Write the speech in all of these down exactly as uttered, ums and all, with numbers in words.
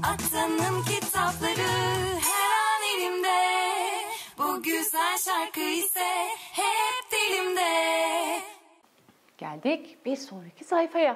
Atanın kitapları her an elimde. Bu güzel şarkı ise hep dilimde. Geldik bir sonraki sayfaya.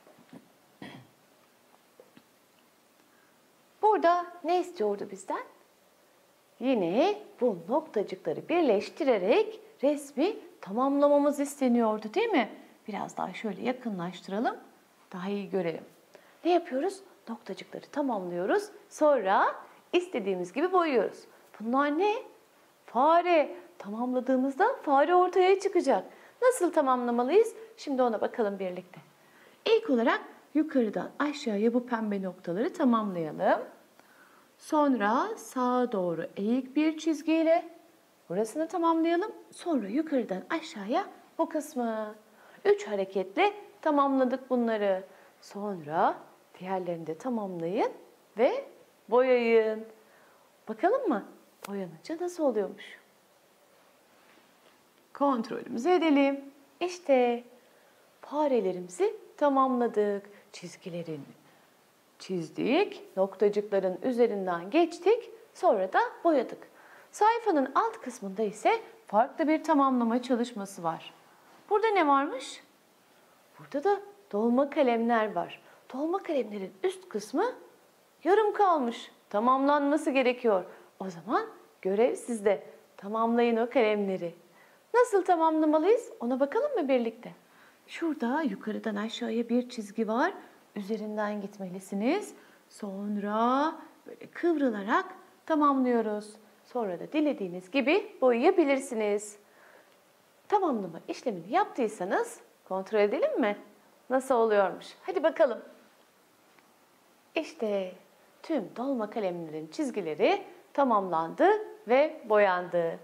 Burada ne istiyordu bizden? Yine bu noktacıkları birleştirerek resmi tamamlamamız isteniyordu, değil mi? Biraz daha şöyle yakınlaştıralım, daha iyi görelim. Ne yapıyoruz? Noktacıkları tamamlıyoruz. Sonra istediğimiz gibi boyuyoruz. Bunlar ne? Fare. Tamamladığımızda fare ortaya çıkacak. Nasıl tamamlamalıyız? Şimdi ona bakalım birlikte. İlk olarak yukarıdan aşağıya bu pembe noktaları tamamlayalım. Sonra sağa doğru eğik bir çizgiyle burasını tamamlayalım. Sonra yukarıdan aşağıya bu kısmı. Üç hareketle tamamladık bunları. Sonra diğerlerini de tamamlayın ve boyayın. Bakalım mı? Boyanınca nasıl oluyormuş? Kontrolümüzü edelim. İşte farelerimizi tamamladık. Çizgilerin çizdik, noktacıkların üzerinden geçtik, sonra da boyadık. Sayfanın alt kısmında ise farklı bir tamamlama çalışması var. Burada ne varmış? Burada da dolma kalemler var. Dolma kalemlerin üst kısmı yarım kalmış. Tamamlanması gerekiyor. O zaman görev sizde. Tamamlayın o kalemleri. Nasıl tamamlamalıyız? Ona bakalım mı birlikte? Şurada yukarıdan aşağıya bir çizgi var. Üzerinden gitmelisiniz. Sonra böyle kıvrılarak tamamlıyoruz. Sonra da dilediğiniz gibi boyayabilirsiniz. Tamamlama işlemini yaptıysanız kontrol edelim mi? Nasıl oluyormuş? Hadi bakalım. İşte tüm dolma kalemlerin çizgileri tamamlandı ve boyandı.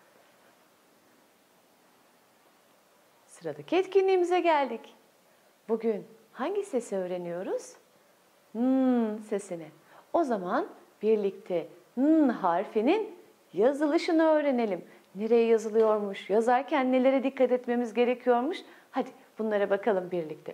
Sıradaki etkinliğimize geldik. Bugün hangi sesi öğreniyoruz? N sesini. O zaman birlikte N harfinin yazılışını öğrenelim. Nereye yazılıyormuş? Yazarken nelere dikkat etmemiz gerekiyormuş? Hadi bunlara bakalım birlikte.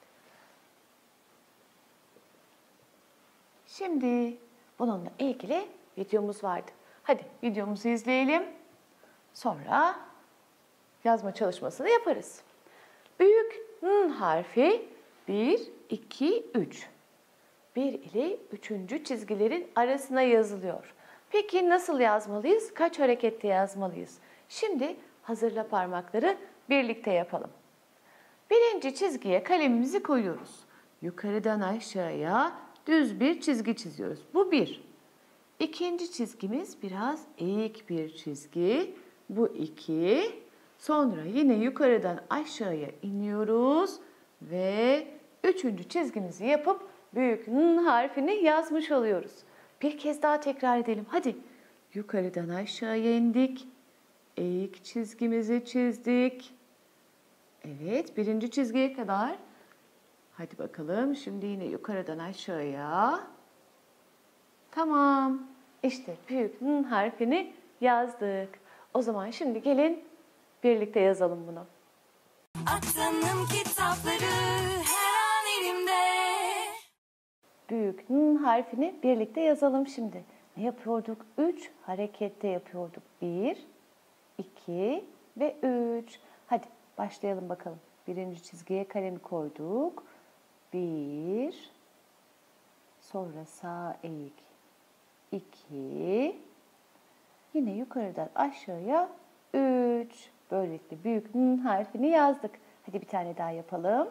Şimdi bununla ilgili videomuz vardı. Hadi videomuzu izleyelim. Sonra yazma çalışmasını yaparız. Büyük N harfi bir, iki, üç. bir ile üçüncü çizgilerin arasına yazılıyor. Peki nasıl yazmalıyız? Kaç hareketle yazmalıyız? Şimdi hazırla parmakları birlikte yapalım. Birinci çizgiye kalemimizi koyuyoruz. Yukarıdan aşağıya düz bir çizgi çiziyoruz. Bu bir. İkinci çizgimiz biraz eğik bir çizgi. Bu iki. Sonra yine yukarıdan aşağıya iniyoruz ve üçüncü çizgimizi yapıp büyük N harfini yazmış oluyoruz. Bir kez daha tekrar edelim. Hadi. Yukarıdan aşağıya indik. Eğik çizgimizi çizdik. Evet, birinci çizgiye kadar. Hadi bakalım. Şimdi yine yukarıdan aşağıya. Tamam. İşte büyük N harfini yazdık. O zaman şimdi gelin birlikte yazalım bunu. Atanın kitapları her an elimde. Büyük N harfini birlikte yazalım şimdi. Ne yapıyorduk? Üç harekette yapıyorduk. Bir, iki ve üç. Hadi başlayalım bakalım. Birinci çizgiye kalemi koyduk. Bir, sonra sağ eğik. İki, yine yukarıdan aşağıya üç. Böylelikle büyük N harfini yazdık. Hadi bir tane daha yapalım.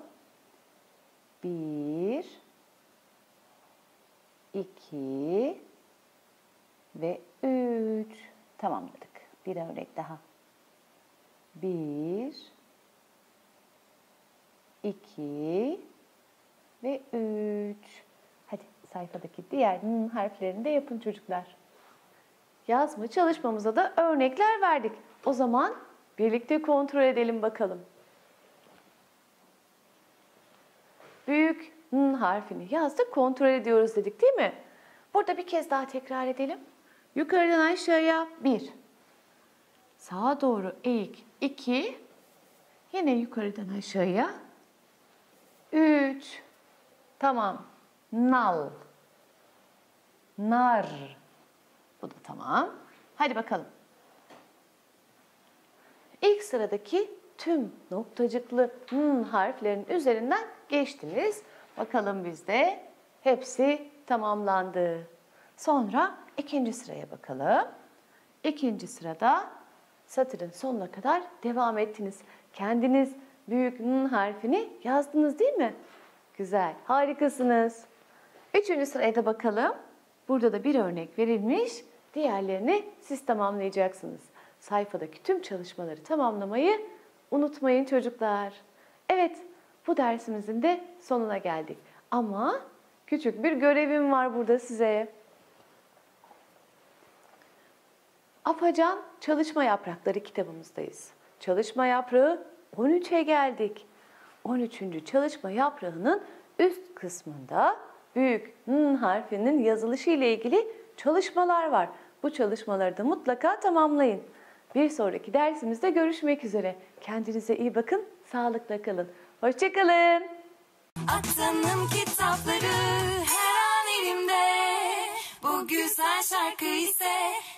Bir, iki ve üç. Tamamladık. Bir örnek daha. Bir, iki ve üç. Hadi sayfadaki diğer N harflerini de yapın çocuklar. Yazma çalışmamıza da örnekler verdik. O zaman birlikte kontrol edelim bakalım. Büyük N harfini yazdık, kontrol ediyoruz dedik değil mi? Burada bir kez daha tekrar edelim. Yukarıdan aşağıya bir. Sağa doğru eğik iki. Yine yukarıdan aşağıya üç. Tamam. Nal. nar. Bu da tamam. Hadi bakalım. İlk sıradaki tüm noktacıklı n harflerin üzerinden geçtiniz. Bakalım bizde hepsi tamamlandı. Sonra ikinci sıraya bakalım. İkinci sırada satırın sonuna kadar devam ettiniz. Kendiniz büyük n harfini yazdınız değil mi? Güzel, harikasınız. Üçüncü sıraya da bakalım. Burada da bir örnek verilmiş. Diğerlerini siz tamamlayacaksınız. Sayfadaki tüm çalışmaları tamamlamayı unutmayın çocuklar. Evet, bu dersimizin de sonuna geldik. Ama küçük bir görevim var burada size. Afacan Çalışma Yaprakları kitabımızdayız. Çalışma yaprağı on üçe geldik. on üçüncü çalışma yaprağının üst kısmında büyük n harfinin yazılışı ile ilgili çalışmalar var. Bu çalışmaları da mutlaka tamamlayın. Bir sonraki dersimizde görüşmek üzere. Kendinize iyi bakın, sağlıkla kalın. Hoşça kalın. Atanım kitapları her an elimde. Bu güzel şarkı ise